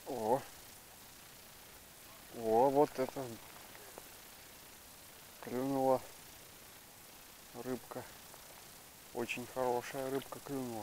О, вот это клюнула рыбка. Очень хорошая рыбка клюнула.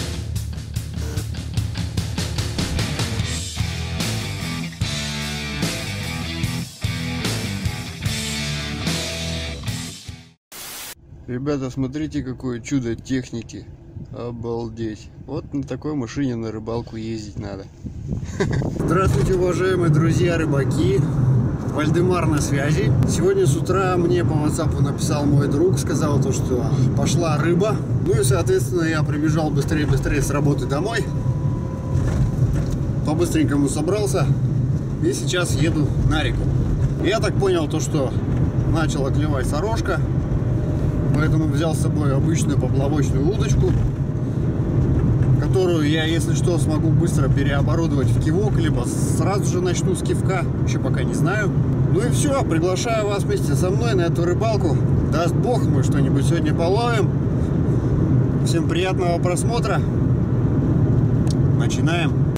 Ребята, смотрите, какое чудо техники. Обалдеть. Вот на такой машине на рыбалку ездить надо. Здравствуйте, уважаемые друзья рыбаки. Вальдемар на связи. Сегодня с утра мне по WhatsApp написал мой друг, сказал то, что пошла рыба. Ну и соответственно я прибежал быстрее с работы домой. По-быстренькому собрался и сейчас еду на реку. Я так понял то, что начала клевать сорожка. Поэтому взял с собой обычную поплавочную удочку, которую я, если что, смогу быстро переоборудовать в кивок, либо сразу же начну с кивка, еще пока не знаю. Ну и все, приглашаю вас вместе со мной на эту рыбалку. Даст Бог, мы что-нибудь сегодня половим. Всем приятного просмотра. Начинаем.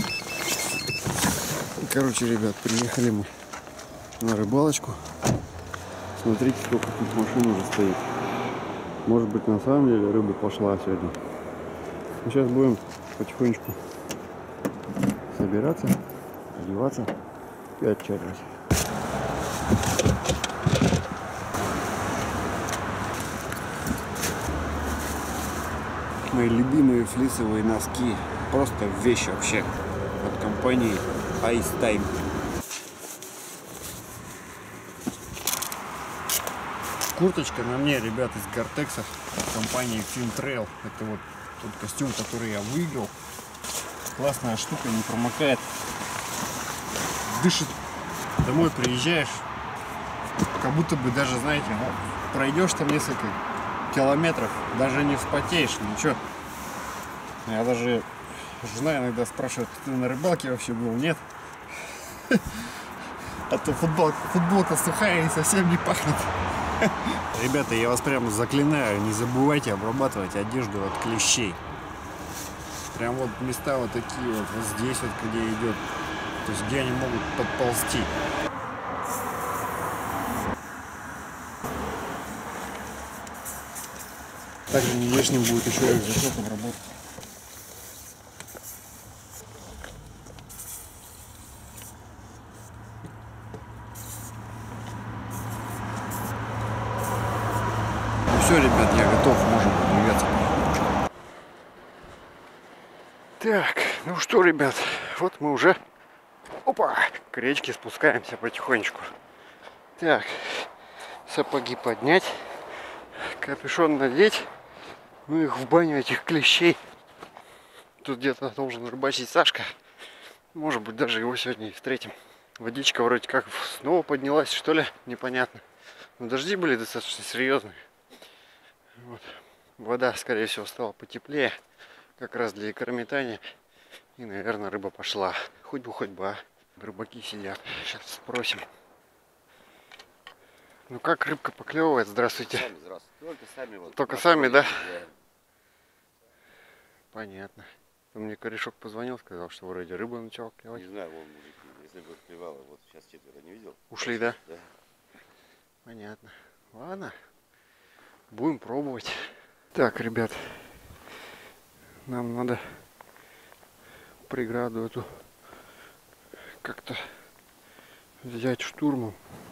Короче, ребят, приехали мы на рыбалочку. Смотрите, сколько тут машин уже стоит. Может быть, на самом деле рыба пошла сегодня. Сейчас будем потихонечку собираться, одеваться и отчаливать. Мои любимые флисовые носки. Просто вещь вообще. От компании Ice Time. Курточка на мне, ребят, из Гортекса компании Fintrail. Это вот тот костюм, который я выиграл. Классная штука, не промокает. Дышит. Домой приезжаешь, как будто бы даже, знаете, пройдешь там несколько километров, даже не вспотеешь, ничего. Я даже, жена иногда спрашивает, ты на рыбалке вообще был? Нет. А то футболка сухая и совсем не пахнет. Ребята, я вас прямо заклинаю, не забывайте обрабатывать одежду от клещей. Прям вот места вот такие вот здесь вот, где идет, то есть где они могут подползти. Также не лишним будет еще и рюкзачок обработать. Все, ребят, я готов, можем выдвигаться. Так, ну что, ребят, вот мы уже, к речке спускаемся потихонечку. Так, сапоги поднять, капюшон надеть, ну их в баню, этих клещей. Тут где-то должен рыбачить Сашка, может быть, даже его сегодня и встретим. Водичка вроде как снова поднялась, что ли, непонятно. Но дожди были достаточно серьезные. Вот. Вода, скорее всего, стала потеплее, как раз для икрометания. И, наверное, рыба пошла. Хоть бы, а. Рыбаки сидят. Сейчас спросим. Ну как рыбка поклевывает? Здравствуйте. Сами, здравствуйте. Только сами, вот, только сами, да? Понятно. Мне корешок позвонил, сказал, что вроде рыба начала клевать. Не знаю, вон мужик, если бы клевало, вот сейчас четверо не видел. Ушли, да? Да. Понятно. Ладно. Будем пробовать. Так, ребят, нам надо преграду эту как-то взять штурмом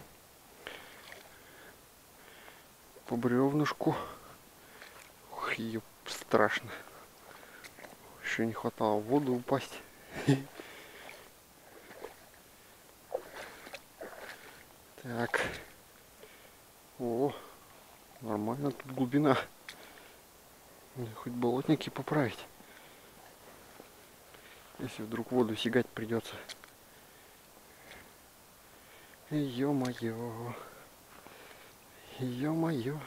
по бревнышку. Ох, ёп, страшно. Еще не хватало в воду упасть. Так. О, нормально тут глубина. Хоть болотники поправить. Если вдруг в воду сигать придется. Ё-моё. Ё-моё.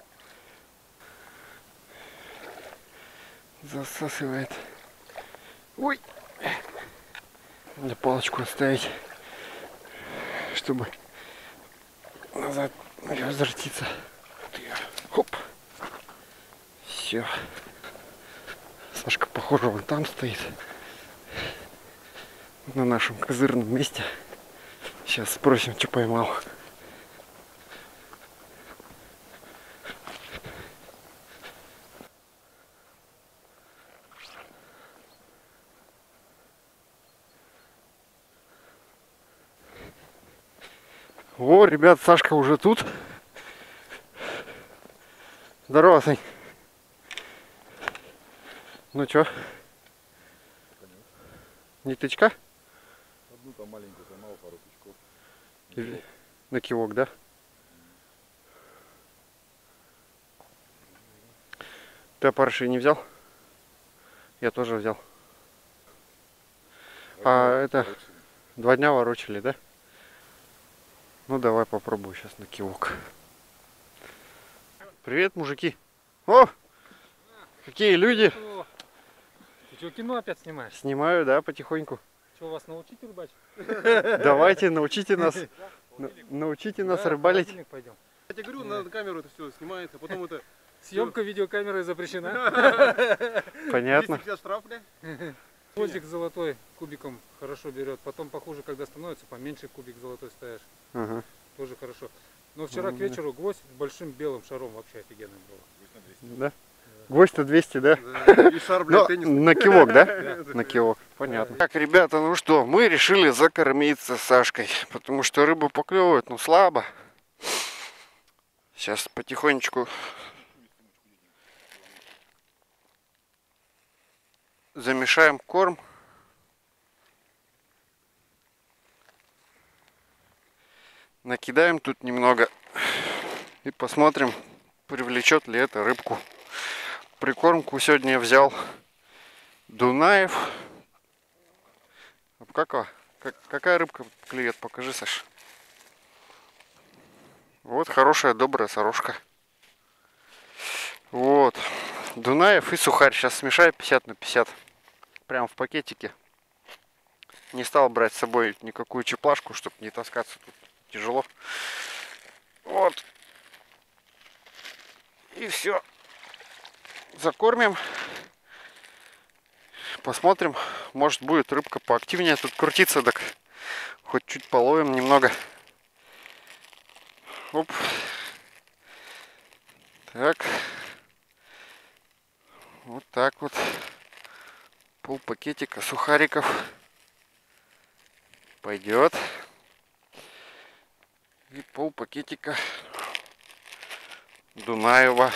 Засасывает. Ой. Надо палочку оставить, чтобы назад возвратиться. Хоп. Все. Сашка, похоже, вон там стоит. на нашем козырном месте. Сейчас спросим, что поймал. О, ребят, Сашка уже тут. Здорово, Сань. Ну чё? Не тычка? Одну там маленькую поймал, пару тычков. На кивок, да? Ты опарыши не взял? Я тоже взял. А это 2 дня ворочали, да? Ну давай попробую сейчас на кивок. Привет, мужики. О! Какие люди! О, ты что, кино опять снимаешь? Снимаю, да, потихоньку. Что, вас научить рыбачить? Давайте, научите нас. Научите нас рыбалить. Холодильник пойдем. Я тебе говорю, на камеру это все снимается, потом это Съемка видеокамерой запрещена. Понятно. 250 штраф, бля. Гвоздик золотой кубиком хорошо берет. Потом похуже, когда становится, поменьше кубик золотой ставишь. Ага. Тоже хорошо. Но вчера к вечеру гвоздь с большим белым шаром вообще офигенный был. Да? Гвоздь-то 200, да? И шар, Ну, блядь, теннис. на кивок, да? На кивок, понятно. Так, ребята, ну что, мы решили закормиться с Сашкой, потому что рыба поклевывает, но слабо. Сейчас потихонечку замешаем корм. Накидаем тут немного и посмотрим, привлечет ли это рыбку. Прикормку сегодня я взял Дунаев. Какая рыбка клюет? Покажи, Саш. Вот хорошая, добрая сорожка. Вот. Дунаев и сухарь. Сейчас смешаю 50 на 50. Прям в пакетике. Не стал брать с собой никакую чеплашку, чтобы не таскаться тут тяжело. Вот. И все. Закормим. Посмотрим. Может, будет рыбка поактивнее тут крутиться, так хоть чуть половим немного. Оп. Так. Вот так вот. Пол пакетика сухариков. Пойдет. И пол пакетика Дунаева.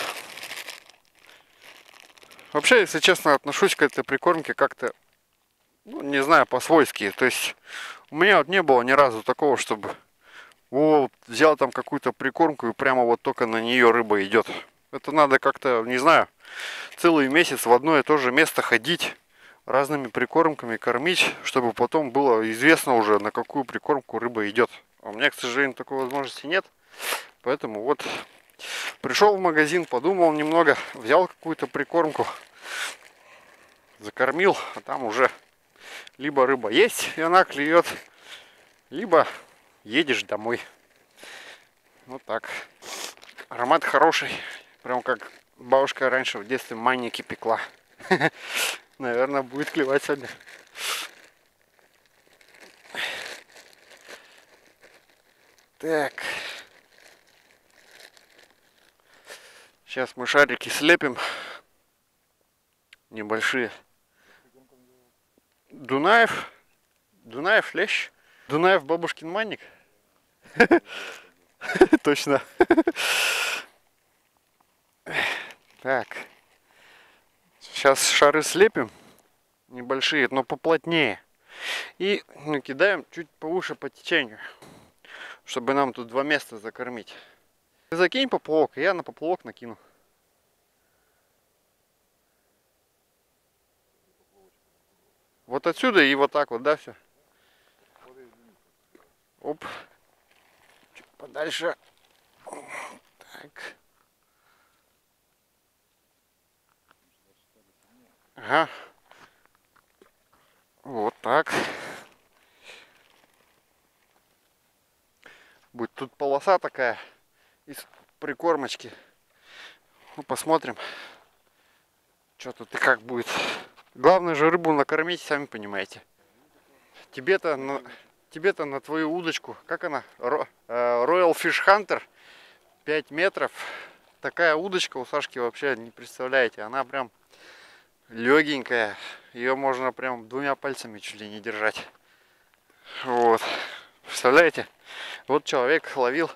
Вообще, если честно, отношусь к этой прикормке как-то, ну, не знаю, по-свойски. То есть у меня вот не было ни разу такого, чтобы взял там какую-то прикормку и прямо вот только на нее рыба идет. Это надо как-то, не знаю, целый месяц в одно и то же место ходить, разными прикормками кормить, чтобы потом было известно уже, на какую прикормку рыба идет. А у меня, к сожалению, такой возможности нет. Поэтому вот пришел в магазин, подумал немного, взял какую-то прикормку, закормил, а там уже либо рыба есть, и она клюет, либо едешь домой. Вот так. Аромат хороший. Прям как бабушка раньше в детстве манники пекла. Наверное, будет клевать сегодня. Так. Сейчас мы шарики слепим. Небольшие. Дунаев. Дунаев лещ. Дунаев бабушкин манник. Точно. Так. Сейчас шары слепим. Небольшие, но поплотнее. И накидаем чуть повыше по течению. Чтобы нам тут 2 места закормить. Ты закинь поплавок, и я на поплавок накину. Вот отсюда и вот так вот, да, все? Оп. Чуть подальше. Так. Ага. Вот так. Будет тут полоса такая из прикормочки. Ну, посмотрим, что тут и как будет. Главное же рыбу накормить, сами понимаете. Тебе-то на твою удочку, как она? Royal Fish Hunter, 5 метров. Такая удочка у Сашки вообще не представляете. Она прям легенькая. Ее можно прям 2 пальцами чуть ли не держать. Вот. Представляете? Вот человек ловил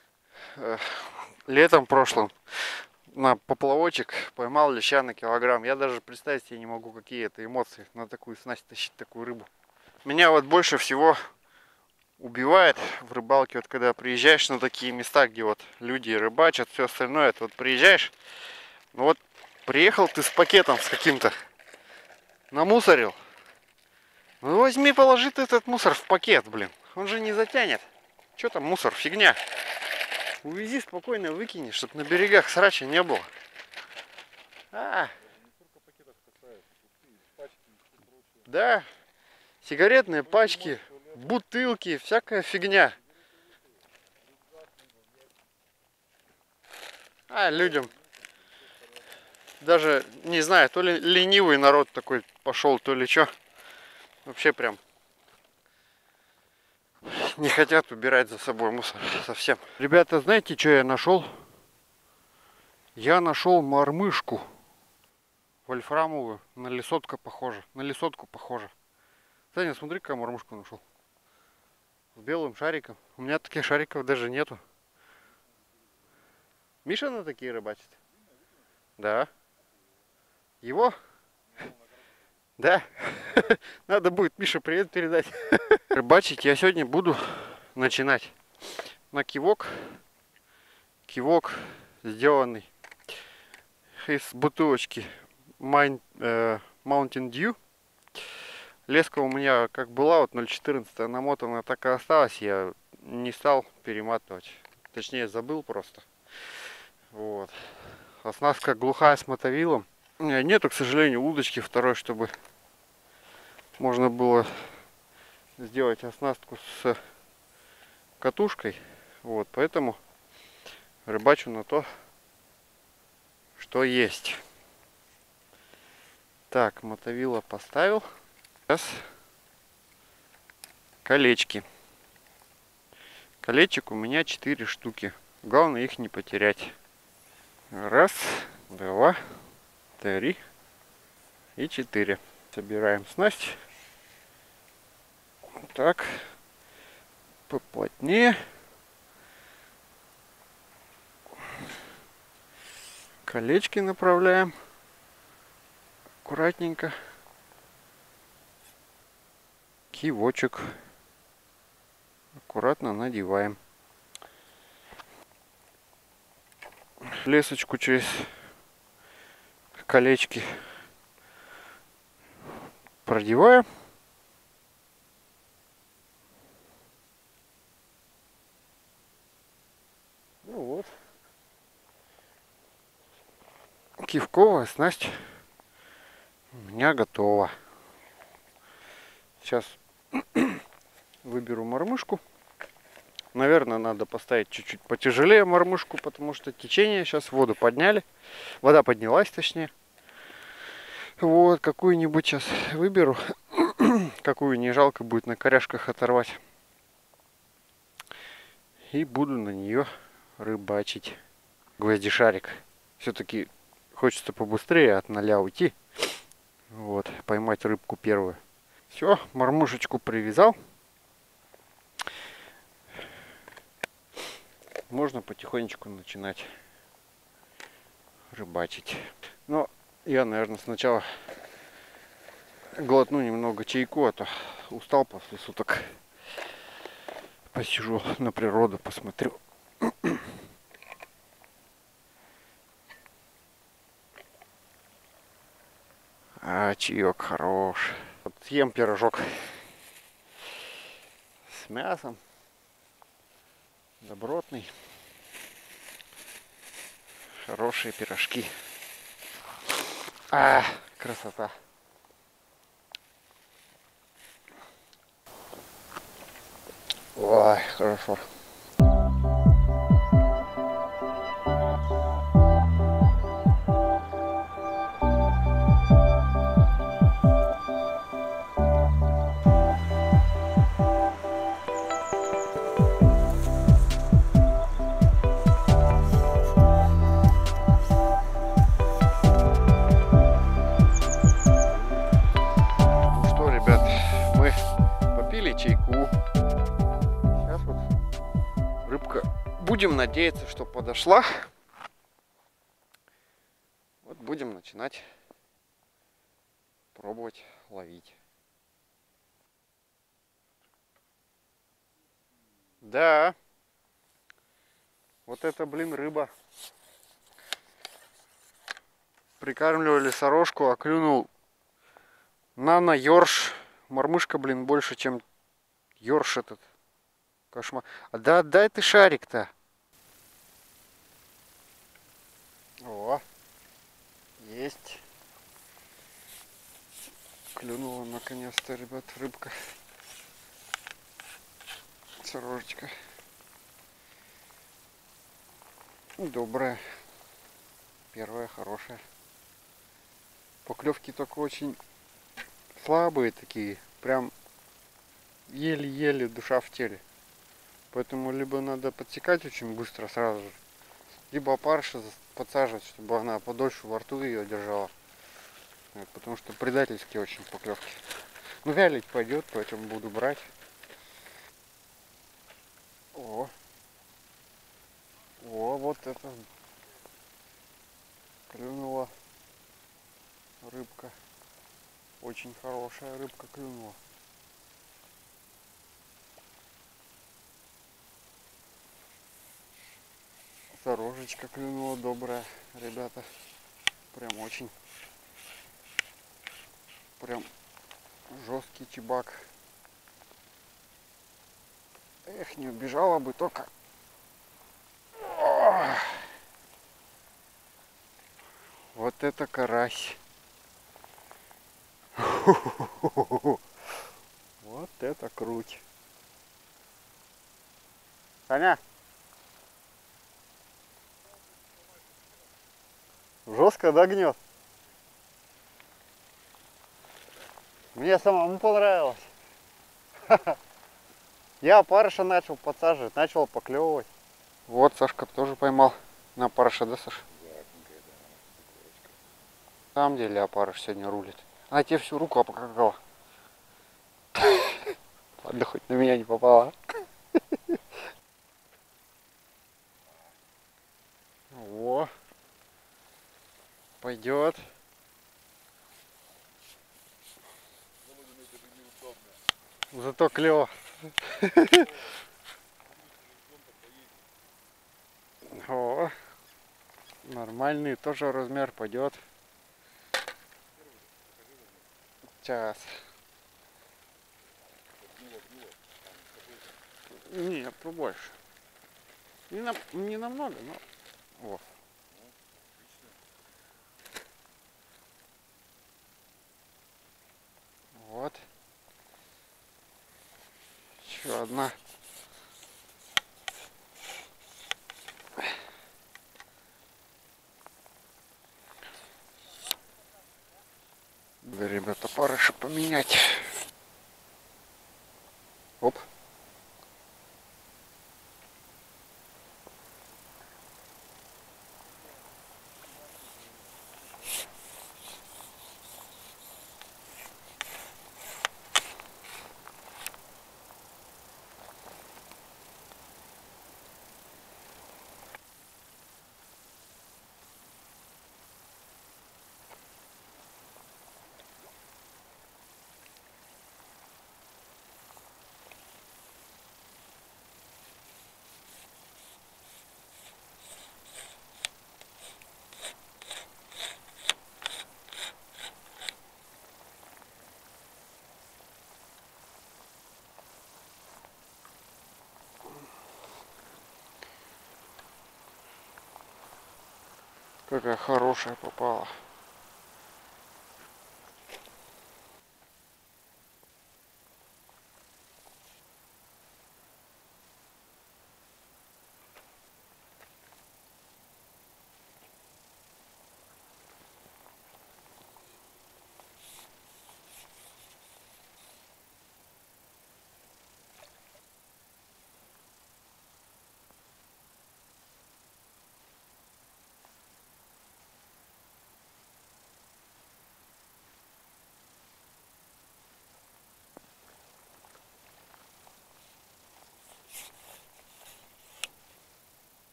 летом прошлым на поплавочек, поймал леща на килограмм. Я даже представить себе не могу, какие это эмоции на такую снасть тащить такую рыбу. Меня вот больше всего убивает в рыбалке, вот когда приезжаешь на такие места, где вот люди рыбачат, все остальное, это вот приезжаешь, ну вот приехал ты с пакетом с каким-то, намусорил. Ну возьми, положи ты этот мусор в пакет, блин. Он же не затянет. Что там мусор? Фигня. Увези спокойно, выкини, чтобы на берегах срача не было. Да. Сигаретные пачки, бутылки, всякая фигня. А людям даже, не знаю, то ли ленивый народ такой пошел, то ли что. Вообще прям не хотят убирать за собой мусор совсем. Ребята, знаете, что я нашел? Я нашел мормышку вольфрамовую. На лесотку похоже. На лесотку похоже. Саня, смотри, какую мормышку нашел. С белым шариком. У меня таких шариков даже нету. Миша на такие рыбачит? Да. Его? Да. Надо будет Мише привет передать. Рыбачить я сегодня буду начинать на кивок. Кивок сделанный из бутылочки Mountain Dew. Леска у меня как была, вот 0,14 намотана, так и осталась. Я не стал перематывать. Точнее, забыл просто. Вот. Оснастка глухая с мотовилом. Нету, к сожалению, удочки второй, чтобы можно было сделать оснастку с катушкой. Вот, поэтому рыбачу на то, что есть. Так, мотовило поставил. Сейчас колечки. Колечек у меня 4 штуки. Главное их не потерять. Раз, два, 3 и 4. Собираем снасть. Так, поплотнее. Колечки направляем. Аккуратненько. Кивочек. Аккуратно надеваем. Лесочку через колечки продеваем. Ну вот. Кивковая снасть у меня готова. Сейчас выберу мормышку. Наверное, надо поставить чуть-чуть потяжелее мормышку, потому что течение сейчас воду подняли. Вода поднялась, точнее. Вот, какую-нибудь сейчас выберу. Какую не жалко будет на коряшках оторвать. И буду на нее рыбачить. Гвоздишарик. Все-таки хочется побыстрее от 0 уйти. Вот, поймать рыбку первую. Все, мормышечку привязал. Можно потихонечку начинать рыбачить. Но я, наверное, сначала глотну немного чайку, а то устал после суток. Посижу на природу, посмотрю. А чаек хорош. Вот съем пирожок с мясом. Добротный. Хорошие пирожки. А, красота. Ой, хорошо. Будем надеяться, что подошла. Вот будем начинать пробовать ловить. Да. Вот это, блин, рыба. Прикармливали сорожку, а клюнул нано-ёрш. Мормышка, блин, больше, чем ёрш этот. Кошмар. А да отдай ты шарик-то. О, есть. Клюнула наконец-то, ребят, рыбка. Сорожечка. Добрая. Первая хорошая. Поклевки только очень слабые такие. Прям еле-еле душа в теле. Поэтому либо надо подсекать очень быстро сразу же, либо опарыша подсаживать, чтобы она подольше во рту ее держала. Потому что предательские очень поклевки. Ну, вялить пойдет, поэтому буду брать. О, вот это клюнула рыбка. Очень хорошая рыбка клюнула. Сорожечка клюнула добрая, ребята. Прям очень. Прям жесткий чебак. Эх, не убежала бы только. Ох. Вот это карась. Вот это круть. Саня. Жестко, да, гнет? Мне самому понравилось. Я опарыша начал подсаживать, начал поклевывать. Вот Сашка тоже поймал на опарыша, да, Саша? На самом деле опарыш сегодня рулит. Она тебе всю руку обкакала. Ладно, хоть на меня не попала. Во. Пойдет. Зато клево. О, нормальный тоже размер пойдет. Сейчас. Нет, побольше. Не намного, но. О. Вот. Еще одна. Да, ребята, опарыша поменять. Оп. Какая хорошая попала.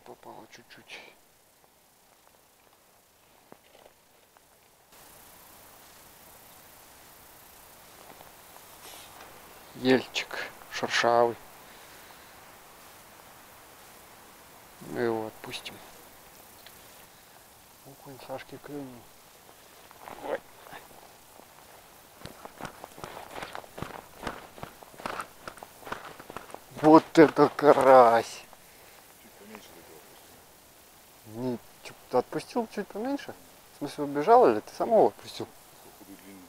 попало чуть-чуть. Ельчик шершавый. Мы его отпустим. Окунь Сашки клюнул. Ой. Вот это карась! Чуть поменьше этого. Не, ты отпустил чуть поменьше? В смысле, убежал или ты самого отпустил? Худый, длинный.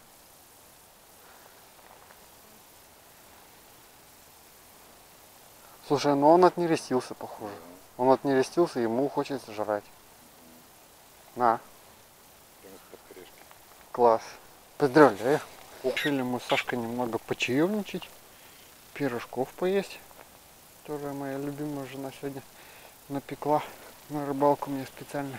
Слушай, ну он отнерестился, похоже. Он отнерестился, ему хочется жрать. На, Прямо из-под корешки. класс. Поздравляю. Решили мы с Сашкой немного почаевничать, пирожков поесть. Тоже моя любимая жена сегодня напекла на рыбалку мне специально.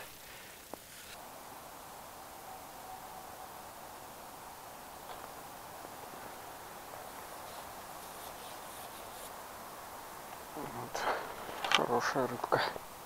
Вот. Хорошая рыбка.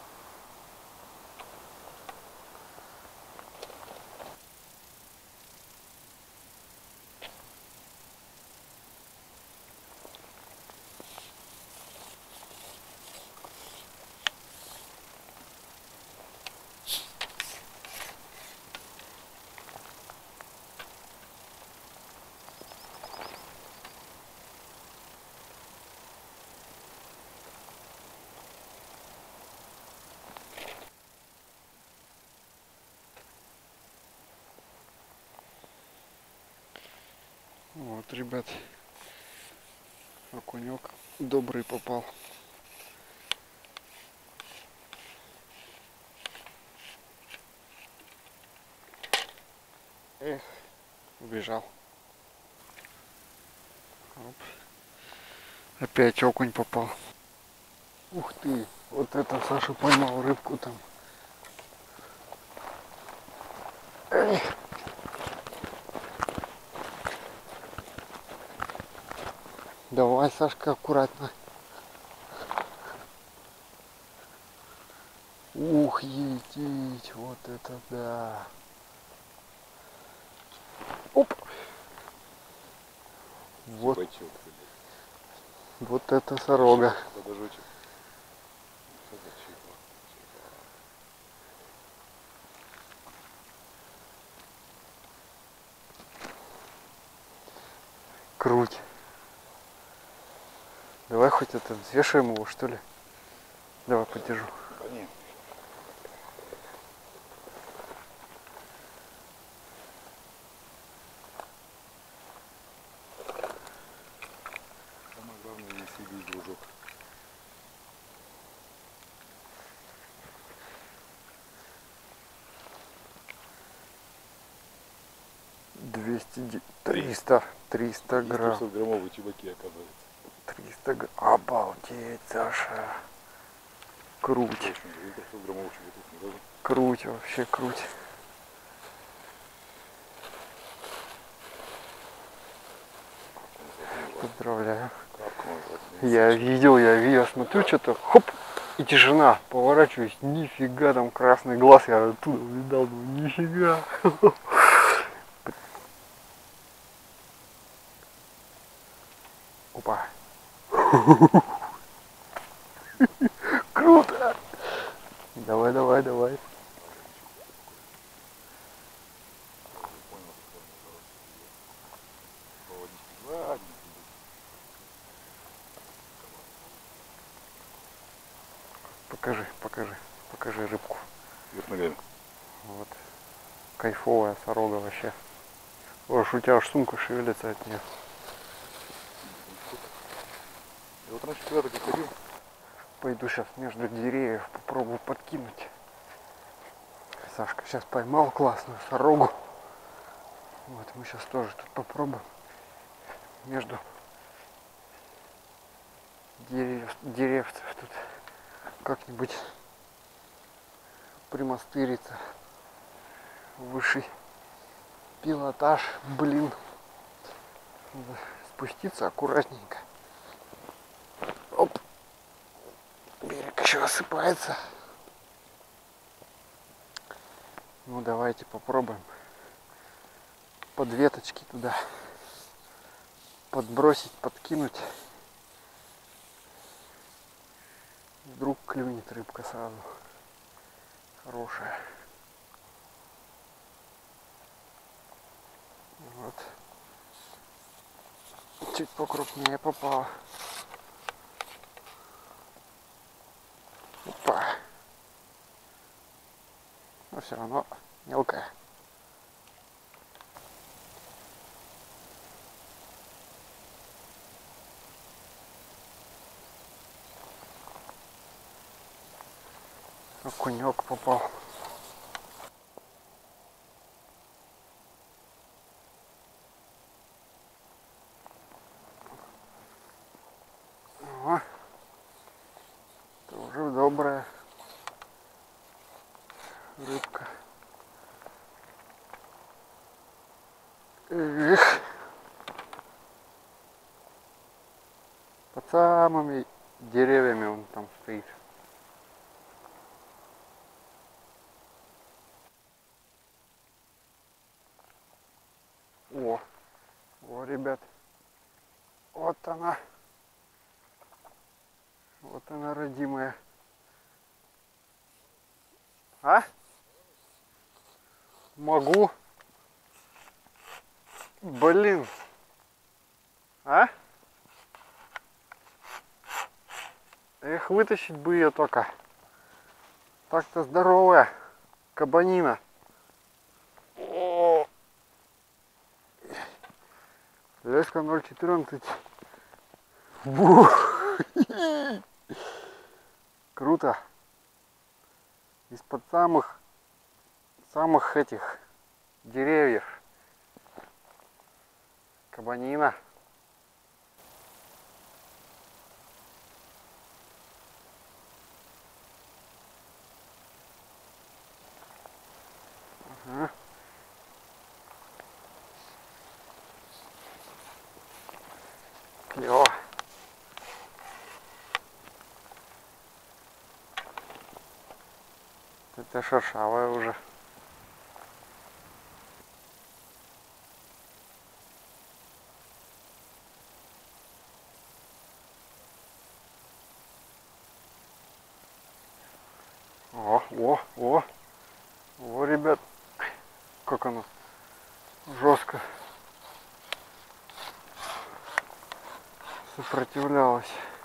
Вот, ребят, окунек добрый попал. Эх, убежал. Оп. Опять окунь попал. Ух ты, вот это Саша поймал рыбку там. Эх. Давай, Сашка, аккуратно. Ух, етить, вот это да. Оп. Вот, Бачок, вот это сорога. подожочек. Собачек. Круть. Давай хоть это взвешиваем его, что ли? Давай подержу. Понятно. Самое главное не сидеть, дружок. Триста грамм. 300-граммовые чебаки, оказывается. 300 грамм. Обалдеть, Саша. Круть. Точно, 300-граммовых чебаков ни разу. Круть, вообще круть. Поздравляю. Я видел, смотрю, что-то, хоп, и тишина. Поворачиваюсь, нифига, там красный глаз, я оттуда увидал, думаю, нифига. Опа. Круто. Давай, давай, давай. Покажи рыбку. Вверх ногами. Вот. Кайфовая сорога вообще. Аж у тебя аж сумка шевелится от нее. Я вот раньше когда-то ходил. Пойду сейчас между деревьев попробую подкинуть. Сашка сейчас поймал классную сорогу. Вот мы сейчас тоже тут попробуем между деревцев тут как-нибудь примастыриться. Высший пилотаж, блин. Надо спуститься аккуратненько. Оп. Берег еще осыпается. Ну давайте попробуем под веточки туда подбросить, подкинуть. Вдруг клюнет рыбка сразу. Хорошая. Вот. Чуть покрупнее попало. Опа. Но все равно мелкая. Окунек попал. О, тоже добрая рыбка. Эх. Под самыми деревьями он там стоит. О, ребят, вот она, родимая. А? Могу. Блин. А? Эх, вытащить бы ее только. Так-то здоровая кабанина. О! Леска 0,14. Бух. Круто. Из-под самых этих деревьев. Кабанина. Ага. Клево. Это шершавая уже. О, ребят, как оно жестко сопротивлялось.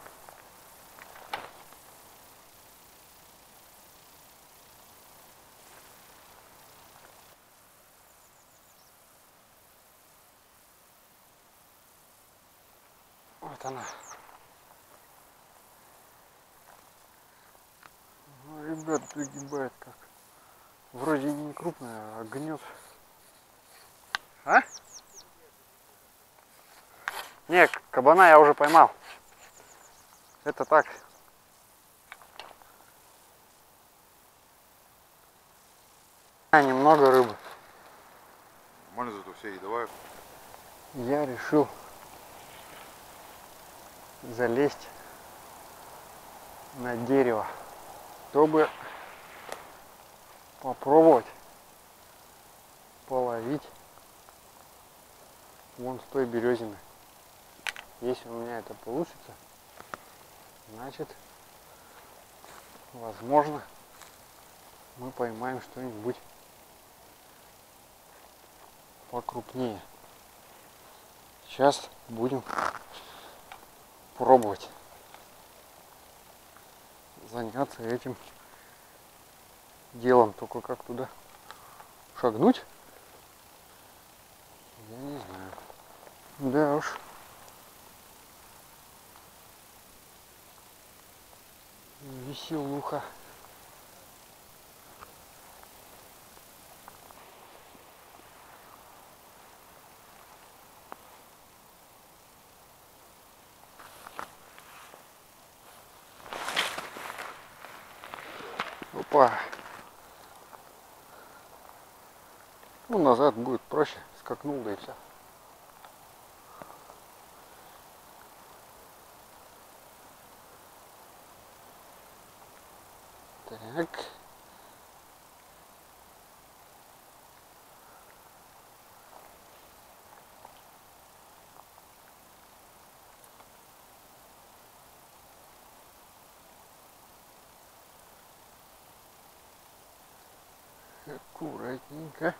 Вот она. Ну, ребят, пригибает как. Вроде не крупная, а гнет. А? Не, кабана я уже поймал. Это так. Немного рыбы. Нормально, зато все едовая. Я решил залезть на дерево, чтобы попробовать половить вон с той березины. Если у меня это получится, значит, возможно, мы поймаем что-нибудь покрупнее. Сейчас будем пробовать заняться этим делом. Только как туда шагнуть, я не знаю. Да уж. Веселуха. Опа. Ну, назад будет проще. Скакнул, да и все. Так. Аккуратненько.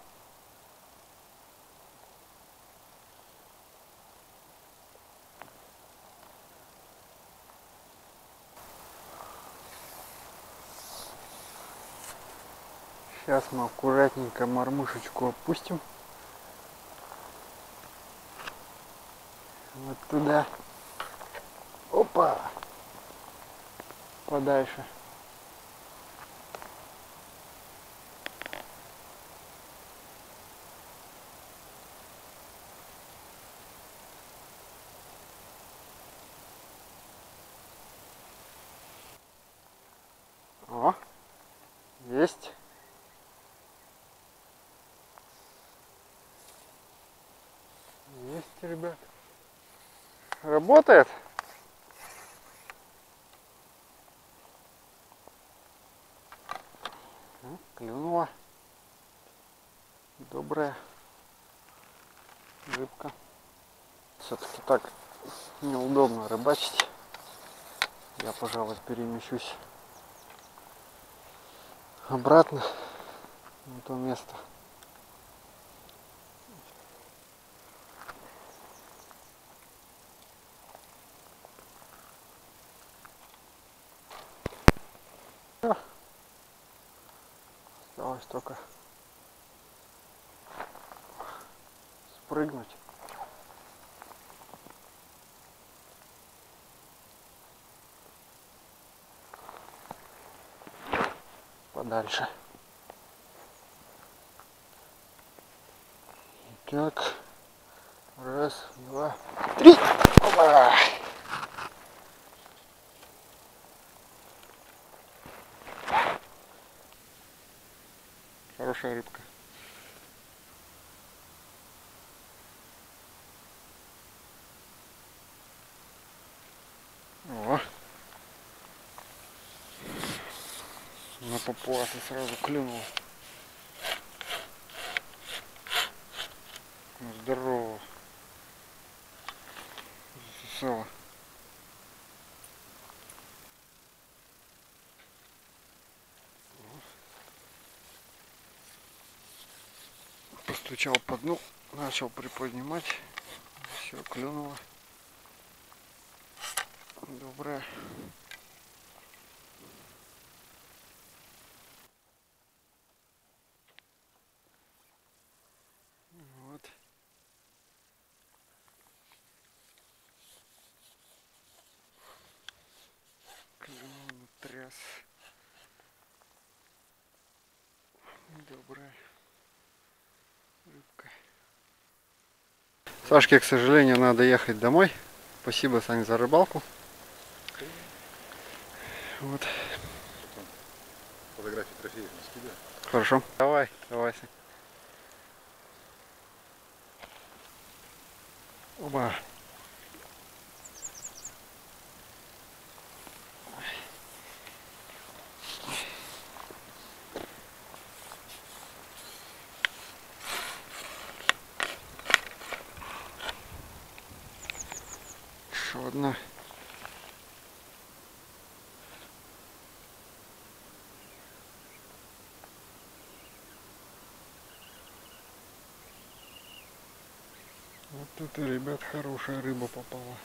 Сейчас мы аккуратненько мормышечку опустим. Вот туда. Опа! Подальше. О! Есть. Есть, ребят. Работает. Клюнула. Добрая рыбка. Все-таки так неудобно рыбачить. Я, пожалуй, перемещусь обратно на то место. Осталось только спрыгнуть. Подальше. Так. Раз, два, три. Опа! Хорошая рыбка. О! На папуаса сразу клюнул. Здорово. Засосало. Постучал по дну, начал приподнимать. Все, клюнуло. Добрая. Вот. Клюнул, тряс. Добрая рыбка. Сашке, к сожалению, надо ехать домой. Спасибо, Сань, за рыбалку. Вот. Фотографии трофеев не скидывай. Хорошо. Давай, давай, Сань. Оба. Еще одна. Вот это, ребят, хорошая рыба попала.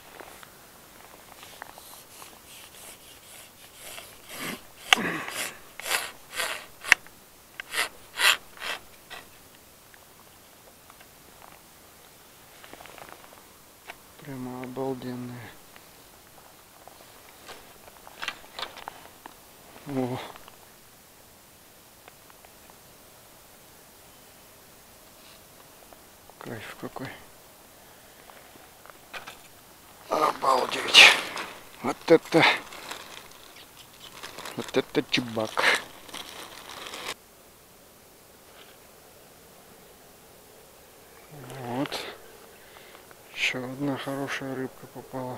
Прямо обалденная. О. Кайф какой. Обалдеть. Вот это чебак. Вот. Еще одна хорошая рыбка попала.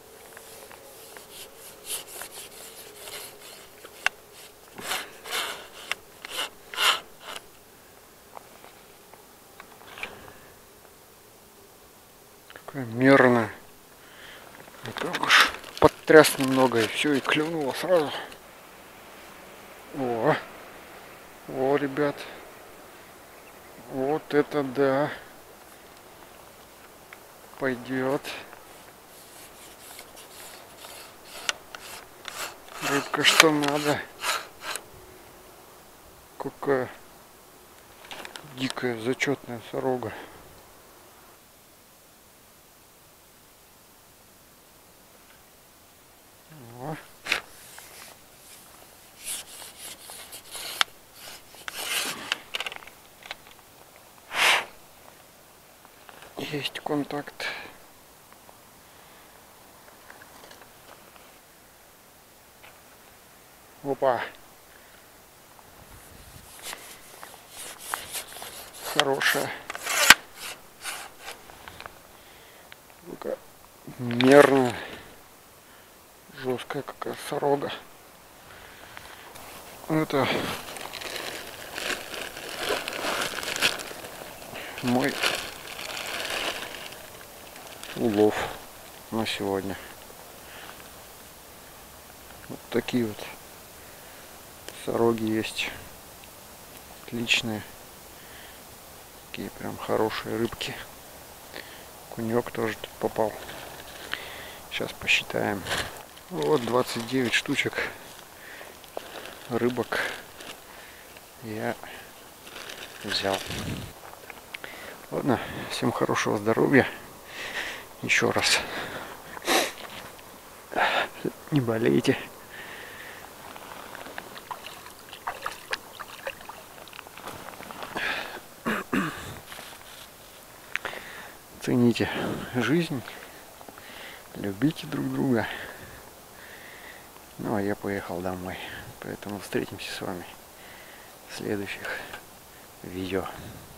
Какая мерная. Так уж подтряс немного и все, и клюнуло сразу. О, ребят, Вот это да. Пойдет. Рыбка что надо. Какая дикая зачетная сорога. О. Есть контакт. Опа. Хорошая. Ну-ка. Нервная. Жесткая какая сорога. Это мой улов на сегодня. Вот такие вот сороги есть. Отличные. Такие прям хорошие рыбки. Кунек тоже тут попал. Сейчас посчитаем. Вот 29 штучек рыбок я взял. Ладно, всем хорошего здоровья. Еще раз. Не болейте. Цените жизнь. Любите друг друга. Ну а я поехал домой. Поэтому встретимся с вами в следующих видео.